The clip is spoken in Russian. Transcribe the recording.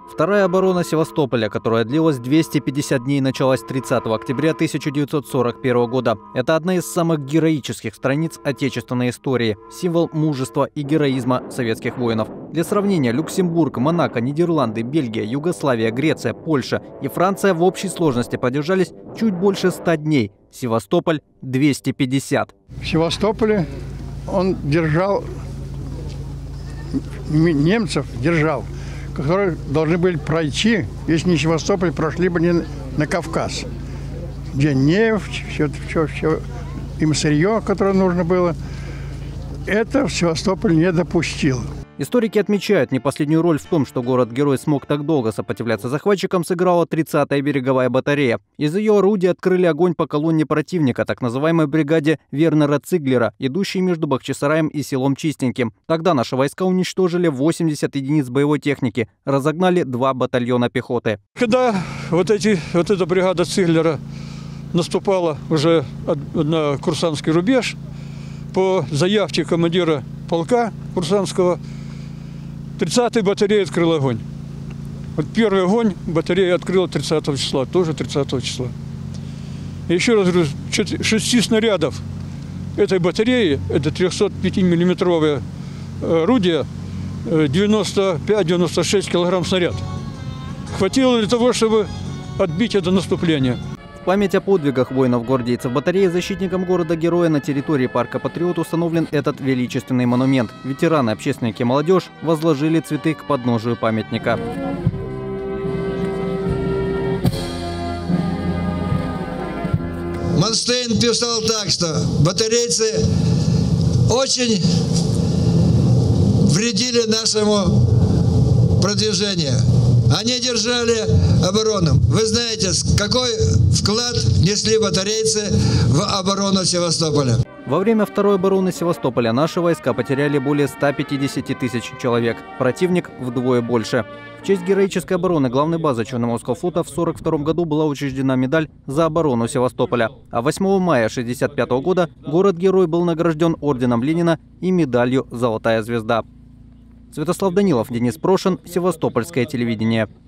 Вторая оборона Севастополя, которая длилась 250 дней, началась 30 октября 1941 года. Это одна из самых героических страниц отечественной истории, символ мужества и героизма советских воинов. Для сравнения, Люксембург, Монако, Нидерланды, Бельгия, Югославия, Греция, Польша и Франция в общей сложности продержались чуть больше 100 дней. Севастополь – 250. В Севастополе он держал, немцев держал, которые должны были пройти, если не Севастополь, прошли бы не на Кавказ, где нефть, все им сырье, которое нужно было, это в Севастополь не допустил. Историки отмечают, не последнюю роль в том, что город-герой смог так долго сопротивляться захватчикам, сыграла 30-я береговая батарея. Из ее орудий открыли огонь по колонне противника, так называемой бригаде Вернера Циглера, идущей между Бахчисараем и селом Чистеньким. Тогда наши войска уничтожили 80 единиц боевой техники, разогнали 2 батальона пехоты. Когда вот эта бригада Циглера наступала уже на Курсанский рубеж, по заявке командира полка Курсанского, 30-й батарея открыл огонь. Вот первый огонь батарея открыла 30 числа, тоже 30 числа. И еще раз говорю, 6 снарядов этой батареи, это 305-миллиметровое орудие, 95-96 килограмм снаряд. Хватило для того, чтобы отбить это наступление. В память о подвигах воинов-гвардейцев батареи защитникам города-героя на территории парка «Патриот» установлен этот величественный монумент. Ветераны, общественники и молодежь возложили цветы к подножию памятника. Манштейн писал так, что батарейцы очень вредили нашему продвижению. Они держали оборону. Вы знаете, какой вклад несли батарейцы в оборону Севастополя. Во время второй обороны Севастополя наши войска потеряли более 150 тысяч человек. Противник вдвое больше. В честь героической обороны главной базы Черноморского флота в 1942 году была учреждена медаль за оборону Севастополя. А 8 мая 1965 года город-герой был награжден орденом Ленина и медалью «Золотая звезда». Святослав Данилов, Денис Прошин, Севастопольское телевидение.